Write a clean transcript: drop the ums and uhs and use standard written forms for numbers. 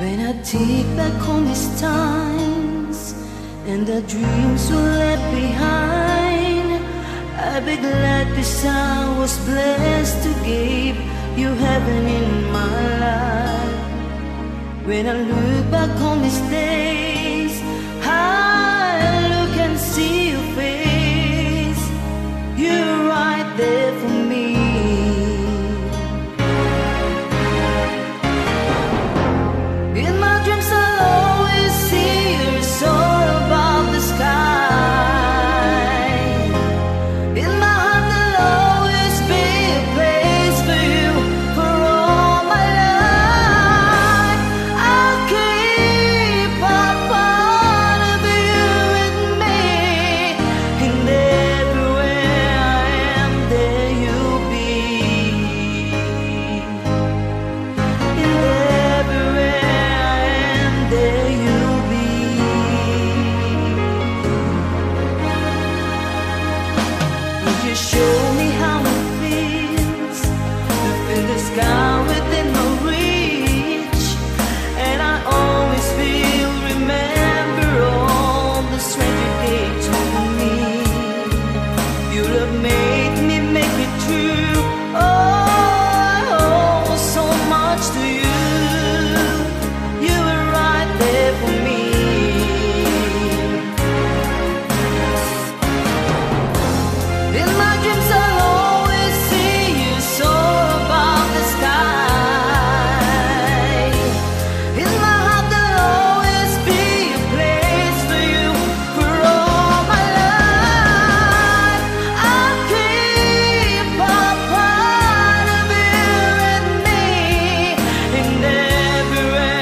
When I think back on these times and the dreams we left behind, I'd be glad this I was blessed to give you heaven in my life. When I look back on these days, I look and see your face. You're right there for me. In my dreams I'll always see you soar above the sky. In my heart there'll always be a place for you for all my life. I'll keep a part of you with me, and everywhere I am, there you'll be. And everywhere I am, there you'll be. Would you show me how it feels to feel the sky within my reach? And I always feel, remember all the strength you gave to me. Your love made me make it true. Oh, I owe so much to you. You were right there for me. In my dreams I'll always see you soar above the sky. In my heart there'll always be a place for you for all my life. I'll keep a part of you and me, and everywhere